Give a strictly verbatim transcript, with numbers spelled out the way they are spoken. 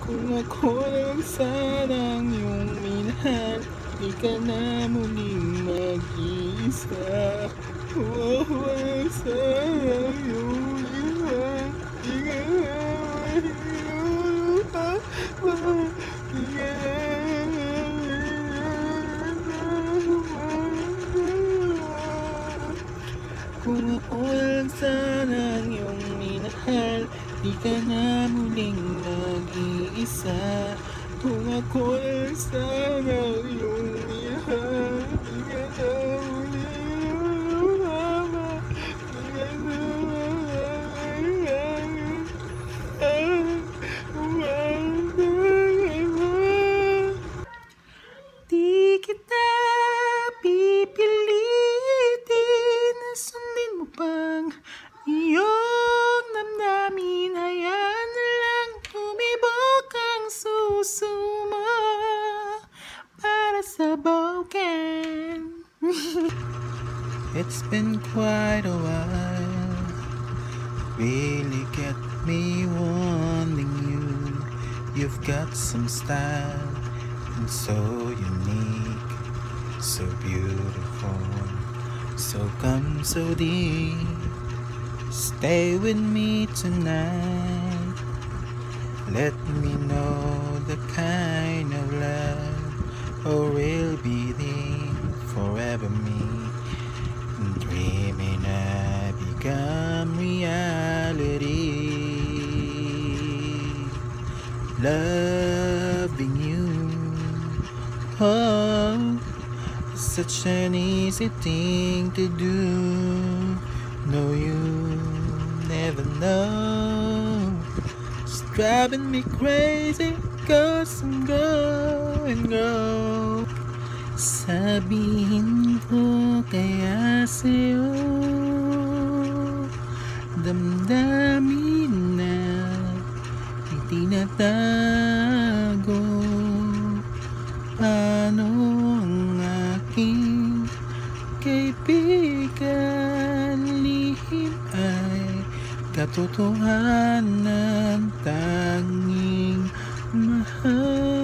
Kung ako lang sanang iyong minahal, di ka na muling mag-iisa. Kung ako lang sanang iyong minahal, di ka na muling mag-iisa. Di ka Kung ako lang sanang iyong minahal, di ka na muling mag-iisa. Kung ako lang sanang iyong minahal, di ka na muling mag-iisa. Di ka na Di kita pipilitin na sundin mo pang iyong damdamin. Hayaan na lang tumibok ang susuma para sa broken. It's been quite a while, really get me wanting you. You've got some style and so unique, so beautiful, so come so deep. Stay with me tonight, let me know the kind of love or will be there forever me. Dreaming I become reality, loving you. Oh, such an easy thing to do. No, you never know. It's driving me crazy, cause I'm going, go. Sabihin ko kaya sa'yo, damdamin na itinatago. Paano ang aking kaibigan, lihim ay katotohanan, tanging mahal.